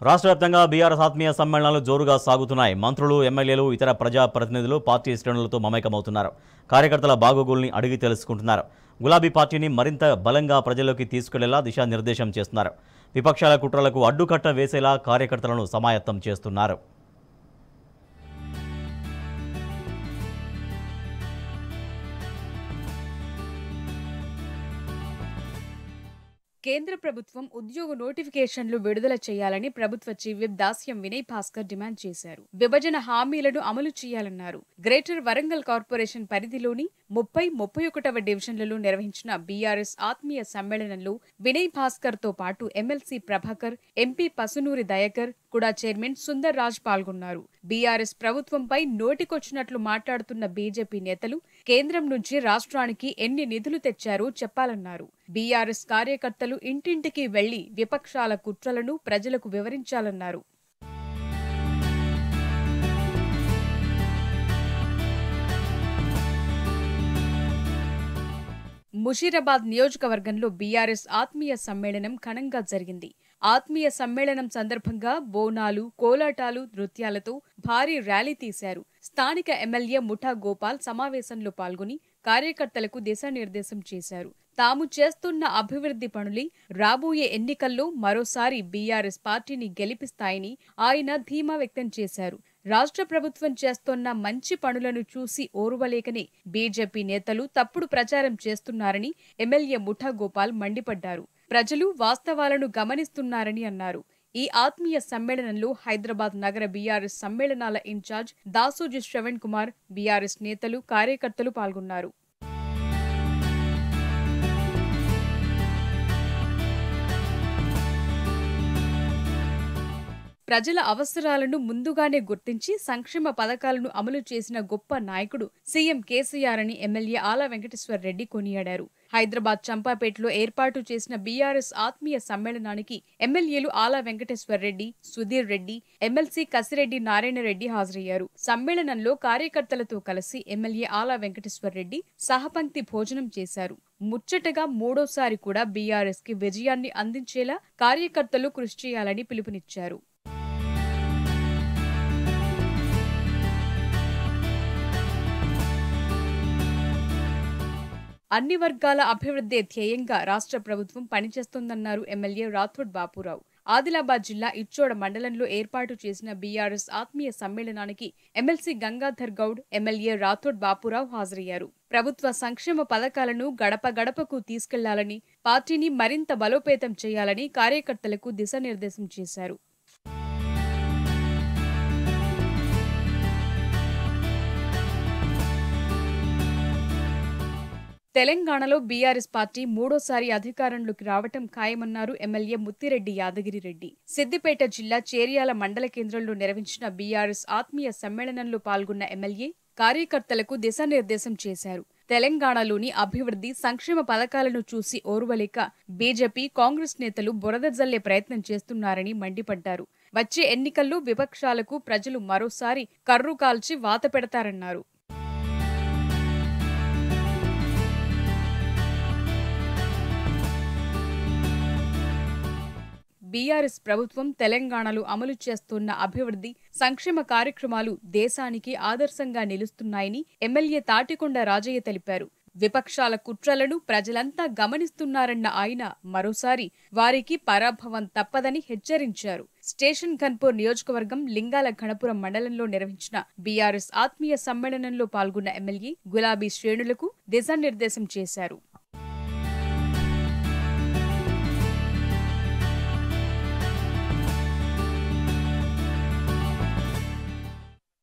రాష్ట్ర వ్యాప్తంగా బీఆర్ఎస్ ఆత్మీయ సమ్మేళనాలు జోరుగా సాగుతున్నాయి. మంత్రులు, ఎమ్మెల్యేలు, ఇతర ప్రజా ప్రతినిధులు పార్టీ శ్రేణులతో మమేకమవుతున్నారు. కార్యకర్తల బాగోగుల్ని అడిగి తెలుసుకుంటున్నారు. గులాబీ పార్టీని మరింత బలంగా ప్రజల్లోకి తీసుకెళ్లేలా దిశానిర్దేశం చేస్తున్నారు. విపక్షాల కుట్రలకు అడ్డుకట్ట వేసేలా కార్యకర్తలను సమాయత్తం చేస్తున్నారు. కేంద్ర ప్రభుత్వం ఉద్యోగ నోటిఫికేషన్లు విడుదల చేయాలని ప్రభుత్వ chief whip Dasyam Vinay Bhaskar demand చేశారు. విభజన హామీలను అమలు చేయాలన్నారు. గ్రేటర్ వరంగల్ కార్పొరేషన్ పరిధిలోని 30-31వ డివిజన్లలో నిర్వహించిన బీఆర్ఎస్ ఆత్మీయ సమ్మేళనంలో వినయ్ భాస్కర్ తో పాటు ఎమ్మెల్సీ ప్రభాకర్, ఎంపీ పసునూరి దయాకర్, కూడా చైర్మన్ సుందర్ రాజ్ పాల్గొన్నారు. బీఆర్ఎస్ ప్రభుత్వంపై నోటికొచ్చినట్లు మాట్లాడుతున్న బీజేపీ నేతలు కేంద్రం నుంచి రాష్ట్రానికి ఎన్ని నిధులు తెచ్చారో చెప్పాలన్నారు. బీఆర్ఎస్ కార్యకర్తలు ఇంటింటికి వెళ్లి విపక్షాల కుట్రలను ప్రజలకు వివరించాలన్నారు. ముషీరాబాద్ నియోజకవర్గంలో బీఆర్ఎస్ ఆత్మీయ సమ్మేళనం ఘనంగా జరిగింది. ఆత్మీయ సమ్మేళనం సందర్భంగా బోనాలు, కోలాటాలు, నృత్యాలతో భారీ ర్యాలీ తీశారు. స్థానిక ఎమ్మెల్యే ముఠా గోపాల్ సమావేశంలో పాల్గొని కార్యకర్తలకు దిశానిర్దేశం చేశారు. తాము చేస్తున్న అభివృద్ధి పనులు రాబోయే ఎన్నికల్లో మరోసారి బీఆర్ఎస్ పార్టీని గెలిపిస్తాయని ఆయన ధీమా వ్యక్తం చేశారు. రాష్ట్ర ప్రభుత్వం చేస్తున్న మంచి పనులను చూసి ఓర్వలేకనే బీజేపీ నేతలు తప్పుడు ప్రచారం చేస్తున్నారని ఎమ్మెల్యే ముఠా గోపాల్ మండిపడ్డారు. ప్రజలు వాస్తవాలను గమనిస్తున్నారని అన్నారు. ఈ ఆత్మీయ సమ్మేళనంలో హైదరాబాద్ నగర బీఆర్ఎస్ సమ్మేళనాల ఇన్ఛార్జ్ దాసోజీ శ్రవణ్ కుమార్, బీఆర్ఎస్ నేతలు, కార్యకర్తలు పాల్గొన్నారు. ప్రజల అవసరాలను ముందుగానే గుర్తించి సంక్షేమ పథకాలను అమలు చేసిన గొప్ప నాయకుడు సీఎం కేసీఆర్ అని ఎమ్మెల్యే ఆల వెంకటేశ్వర్ రెడ్డి కొనియాడారు. హైదరాబాద్ చంపాపేటలో ఏర్పాటు చేసిన బీఆర్ఎస్ ఆత్మీయ సమ్మేళనానికి ఎమ్మెల్యేలు ఆల వెంకటేశ్వర్ రెడ్డి, సుధీర్ రెడ్డి, ఎమ్మెల్సీ కసిరెడ్డి నారాయణ రెడ్డి హాజరయ్యారు. సమ్మేళనంలో కార్యకర్తలతో కలిసి ఎమ్మెల్యే ఆల వెంకటేశ్వర్ రెడ్డి సహపంక్తి భోజనం చేశారు. ముచ్చటగా మూడోసారి కూడా బీఆర్ఎస్ కి విజయాన్ని అందించేలా కార్యకర్తలు కృషి చేయాలని పిలుపునిచ్చారు. అన్ని వర్గాల అభివృద్ధి ధ్యేయంగా రాష్ట్ర ప్రభుత్వం పనిచేస్తోందన్నారు ఎమ్మెల్యే రాథోడ్ బాపురావు. ఆదిలాబాద్ జిల్లా ఇచ్చోడ మండలంలో ఏర్పాటు చేసిన బీఆర్ఎస్ ఆత్మీయ సమ్మేళనానికి ఎమ్మెల్సీ గంగాధర్ గౌడ్, ఎమ్మెల్యే రాథోడ్ బాపురావు హాజరయ్యారు. ప్రభుత్వ సంక్షేమ పథకాలను గడప గడపకు తీసుకెళ్లాలని, పార్టీని మరింత బలోపేతం చేయాలని కార్యకర్తలకు దిశానిర్దేశం చేశారు. తెలంగాణలో బీఆర్ఎస్ పార్టీ మూడోసారి అధికారంలోకి రావటం ఖాయమన్నారు ఎమ్మెల్యే ముత్తిరెడ్డి యాదగిరిరెడ్డి. సిద్దిపేట జిల్లా చేర్యాల మండల కేంద్రంలో నిర్వహించిన బీఆర్ఎస్ ఆత్మీయ సమ్మేళనంలో పాల్గొన్న ఎమ్మెల్యే కార్యకర్తలకు దిశానిర్దేశం చేశారు. తెలంగాణలోని అభివృద్ధి, సంక్షేమ పథకాలను చూసి ఓర్వలేక బీజేపీ, కాంగ్రెస్ నేతలు బురద జల్లే ప్రయత్నం చేస్తున్నారని మండిపడ్డారు. వచ్చే ఎన్నికల్లో విపక్షాలకు ప్రజలు మరోసారి కర్రు కాల్చి వాత పెడతారన్నారు. బీఆర్ఎస్ ప్రభుత్వం తెలంగాణలో అమలు చేస్తున్న అభివృద్ధి, సంక్షేమ కార్యక్రమాలు దేశానికి ఆదర్శంగా నిలుస్తున్నాయని ఎమ్మెల్యే తాటికొండ రాజయ్య తెలిపారు. విపక్షాల కుట్రలను ప్రజలంతా గమనిస్తున్నారన్న ఆయన మరోసారి వారికి పరాభవం తప్పదని హెచ్చరించారు. స్టేషన్ ఘన్పూర్ నియోజకవర్గం లింగాల ఘనపురం మండలంలో నిర్వహించిన బీఆర్ఎస్ ఆత్మీయ సమ్మేళనంలో పాల్గొన్న ఎమ్మెల్యే గులాబీ శ్రేణులకు దిశానిర్దేశం చేశారు.